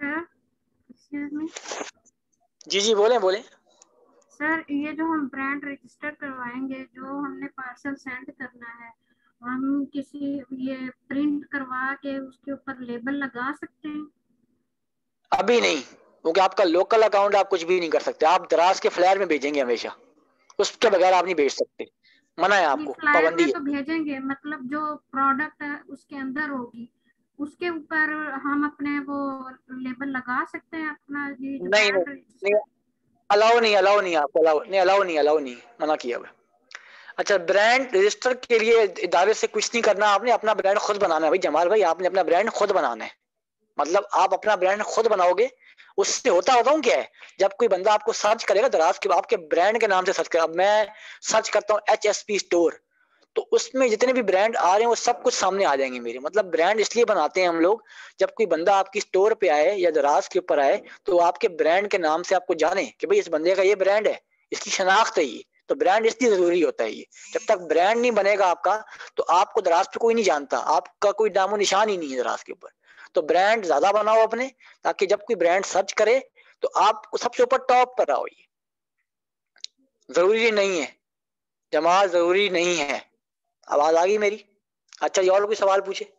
जी जी बोले बोले। सर, ये जो हम ब्रांड रजिस्टर करवाएंगे, जो हमने पार्सल सेंड करना है, हम किसी ये प्रिंट करवा के उसके ऊपर लेबल लगा सकते हैं? अभी नहीं, क्योंकि आपका लोकल अकाउंट, आप कुछ भी नहीं कर सकते। आप दराज के फ्लायर में भेजेंगे हमेशा, उसके बगैर आप नहीं भेज सकते, मना है नहीं, आपको, फ्लायर पाबंदी में है। तो भेजेंगे, मतलब जो प्रोडक्ट है उसके अंदर होगी, उसके ऊपर हम अपने वो लेबल लगा सकते हैं अपना, ये जो नहीं नहीं ब्रांड नहीं, रजिस्टर। अलाउ नहीं, अलाउ नहीं, आपको अलाउ नहीं, अलाउ नहीं, अलाउ नहीं, मना किया हुआ है। अच्छा, ब्रांड रजिस्टर के लिए इदारे से कुछ नहीं करना, आपने अपना ब्रांड खुद बनाना है भाई जमाल भाई, आपने अपना ब्रांड खुद बनाना है। मतलब आप अपना ब्रांड खुद बनाओगे। उससे होता बताऊं क्या है, जब कोई बंदा आपको सर्च करेगा दराज के, आपके ब्रांड के नाम से सर्च करेगा। अब मैं सर्च करता हूँ HSP स्टोर, तो उसमें जितने भी ब्रांड आ रहे हैं वो सब कुछ सामने आ जाएंगे मेरे। मतलब ब्रांड इसलिए बनाते हैं हम लोग, जब कोई बंदा आपकी स्टोर पे आए या दराज के ऊपर आए तो आपके ब्रांड के नाम से आपको जाने कि भाई इस बंदे का ये ब्रांड है, इसकी शनाख्त है ये। तो ब्रांड इसलिए जरूरी होता है ये। जब तक ब्रांड नहीं बनेगा आपका तो आपको दराज पे कोई नहीं जानता, आपका कोई नामो निशान ही नहीं है दराज के ऊपर। तो ब्रांड ज्यादा बनाओ अपने, ताकि जब कोई ब्रांड सर्च करे तो आप सबसे ऊपर टॉप पर आओ। ये जरूरी नहीं है जमाल, जरूरी नहीं है। आवाज आ गई मेरी? अच्छा, ये और कोई सवाल पूछे,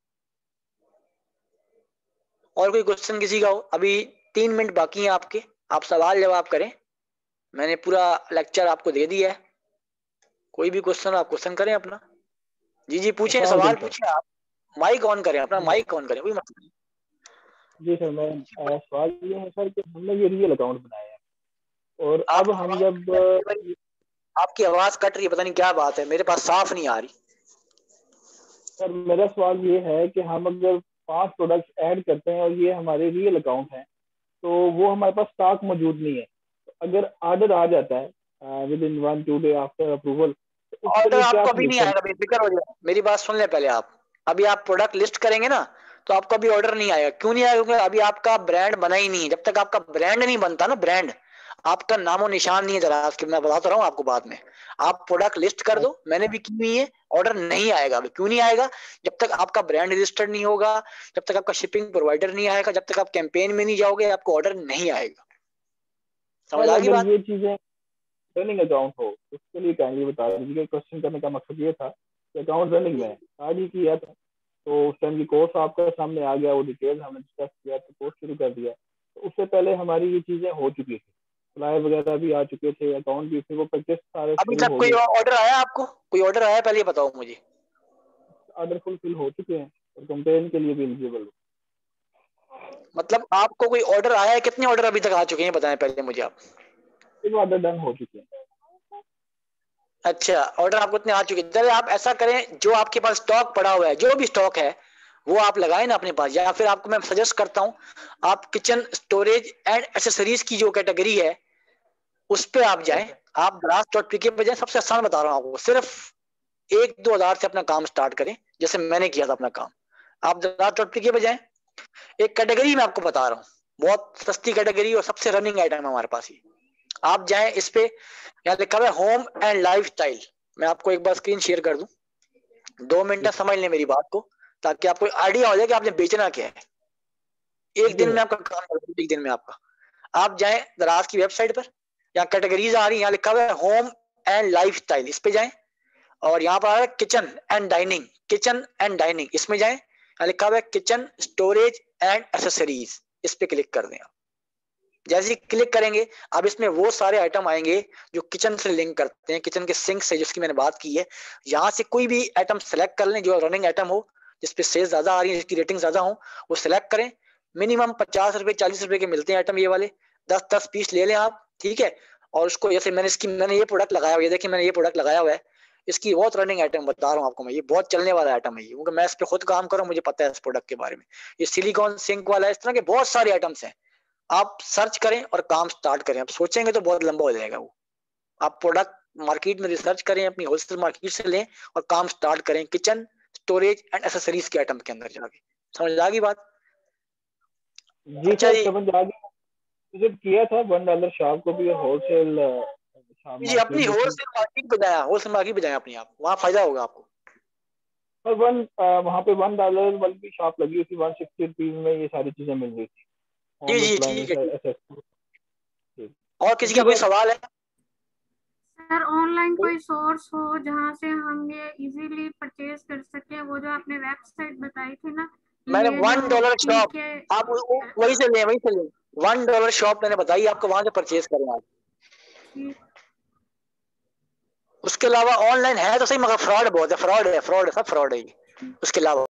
और कोई क्वेश्चन किसी का हो? अभी 3 मिनट बाकी हैं आपके, आप सवाल जवाब करें। मैंने पूरा लेक्चर आपको दे दिया है, कोई भी क्वेश्चन आप क्वेश्चन करें अपना। जी जी पूछे, अस्सलाम सवाल वालेकुम सर। पूछे आप। माइक ऑन करें, अपना जी माइक ऑन करें, कोई मतलब। जी सर, मैं सवाल ये है सर कि हमने ये रियल अकाउंट बनाया है और अब आपकी हम आवाज जब नहीं आ रही भाई, आपकी आवाज कट रही है, पता नहीं क्या बात है, मेरे पास साफ नहीं आ रही। सर मेरा सवाल ये है कि हम अगर 5 प्रोडक्ट्स ऐड करते हैं और ये हमारे रियल अकाउंट हैं, तो वो हमारे पास स्टॉक मौजूद नहीं है, तो अगर ऑर्डर आ जाता है within 1-2 day after approval, तो उसके ऑर्डर लिए क्या आपको अभी नहीं सोल्यूशन? आएगा, बेफिक्र हो जाए, मेरी बात सुन ले पहले आप। अभी आप प्रोडक्ट लिस्ट करेंगे ना, तो आपको अभी ऑर्डर नहीं आएगा। क्यों नहीं आएगा? क्योंकि अभी आपका ब्रांड बना ही नहीं है। जब तक आपका ब्रांड नहीं बनता ना, ब्रांड, आपका नामो निशान नहीं है दराज के, मैं बताता रहा हूँ आपको बाद में। आप प्रोडक्ट लिस्ट कर दो, मैंने भी की हुई है, ऑर्डर नहीं आएगा। अभी क्यों नहीं आएगा? जब तक आपका ब्रांड रजिस्टर्ड नहीं होगा, जब तक आपका शिपिंग प्रोवाइडर नहीं आएगा, जब तक आप कैंपेन में नहीं जाओगे, आपको ऑर्डर नहीं आएगा। समझ सर आ गई अगर बात? ये चीजें रनिंग अकाउंट हो, उसके लिए काइंडली बता दीजिए। क्वेश्चन करने का मकसद ये था कि अकाउंट रनिंग में है, आज ही किया था, तो उस टाइम की कोर्स आपके सामने आ गया, वो डिटेल्स हमने डिस्कस किया, तो कोर्स शुरू कर दिया। तो उससे पहले हमारी ये चीजें हो चुकी थी, फ्लाई वगैरह भी आ चुके थे, अकाउंट भी थे, वो प्रैक्टिस सारे अभी शुरू तक हो कोई गए, ऑर्डर आया आपको? कोई ऑर्डर आया पहले ये बताओ मुझे। ऑर्डर फुलफिल हो चुके हैं और कंपेन के लिए भी एलिजिबल हो। मतलब आपको कोई ऑर्डर आया है? कितने ऑर्डर अभी तक आ चुके हैं बताएं पहले मुझे आप। एक ऑर्डर डन हो चुके हैं। अच्छा, ऑर्डर आपको इतने आ चुके हैं। चलिए आप ऐसा करें, जो आपके पास स्टॉक पड़ा हुआ है, जो भी स्टॉक है वो आप लगाएं ना अपने पास। या फिर आपको मैं सजेस्ट करता हूं, आप किचन स्टोरेज एंड एक्सेसरीज की जो कैटेगरी है उस पे आप जाएं। ठीक है। आप ग्रास.pk पे जाएं, सबसे आसान बता रहा हूं आपको। सिर्फ 1-2 हज़ार से अपना काम स्टार्ट करें, जैसे मैंने किया था अपना काम। आप ग्रास.pk पे जाएं, एक कैटेगरी मैं आपको बता रहा हूँ, बहुत सस्ती कैटेगरी और सबसे रनिंग आइटम है हमारे पास ही। आप जाएं इस पे, यहाँ लिखा हुआ है होम एंड लाइफ स्टाइल। मैं आपको एक बार स्क्रीन शेयर कर दूं, 2 मिनट समझ लें मेरी बात को, ताकि आपको आइडिया हो जाए कि आपने बेचना क्या है। एक जी दिन में सर। आपका काम कर दूं, एक दिन में आपका। आप जाएं दराज की वेबसाइट पर, यहाँ कैटेगरीज आ रही है, यहाँ लिखा हुआ है होम एंड लाइफ स्टाइल, इस पे जाएं। और यहाँ पर आ रहा है kitchen and dining, kitchen and dining, इसमें जाएं। यहाँ लिखा हुआ है किचन स्टोरेज एंड एसेसरीज, इस पे क्लिक कर दें आप। जैसे ही क्लिक करेंगे, अब इसमें वो सारे आइटम आएंगे जो किचन से लिंक करते हैं, किचन के सिंक से, जिसकी मैंने बात की है। यहाँ से कोई भी आइटम सेलेक्ट कर लें जो रनिंग आइटम हो, जिसपे सेल्स ज्यादा आ रही है, जिसकी रेटिंग ज्यादा हो, वो सिलेक्ट करें। मिनिमम 50 रुपए 40 रुपए के मिलते हैं आइटम ये वाले, 10-10 पीस ले लें आप, ठीक है। और उसको, जैसे मैंने ये प्रोडक्ट लगाया हुआ है, देखिए मैंने ये प्रोडक्ट लगाया हुआ है, इसकी बहुत रनिंग आइटम बता रहा हूँ आपको मैं, ये बहुत चलने वाला आइटम है ये, क्योंकि मैं इस पे खुद काम कर रहा हूँ, मुझे पता है इस प्रोडक्ट के बारे में। ये सिलिकॉन सिंक वाला है, इस तरह के बहुत सारे आइटम्स हैं। आप सर्च करें और काम स्टार्ट करें। आप सोचेंगे तो बहुत लंबा हो जाएगा वो। आप प्रोडक्ट मार्केट में रिसर्च करें, अपनी होलसेल मार्केट से लें और काम स्टार्ट करें किचन स्टोरेज एंड एसेसरीज के आइटम के अंदर जाके। समझ आ गई बात? जी अच्छा सर जी, समझ आ गया। विजिट किया था $1 शॉप को भी और होलसेल शॉप जी अपनी मार्केट जो थी। होलसेल मार्केट पे जाए, होलसेल मार्केट पे जाए अपनी, आप वहाँ फायदा होगा आपको। और वहाँ पे $1 वाली भी शॉप लगी हुई थी, 160 रुपीज में ये सारी चीजें मिल रही थी, जी होम जी ठीक अप्लायंस है, ठीक। एक्सेसरीज। और किसी थैंक यू का कोई सर। सवाल है? सर ऑनलाइन कोई? कोई सोर्स हो जहाँ से हम ये इजीली परचेज कर सके, वो जो आपने वेबसाइट बताई थी ना, मैंने ये जो $1 शॉप, पीके। आप वहीं से लें, वहीं से लें। $1 शॉप मैंने बताई आपको, वहां से परचेज करें आप। ठीक। उसके अलावा ऑनलाइन है तो सही, मगर फ्रॉड बहुत है, फ्रॉड है, फ्रॉड है, सब फ्रॉड है ये। उसके अलावा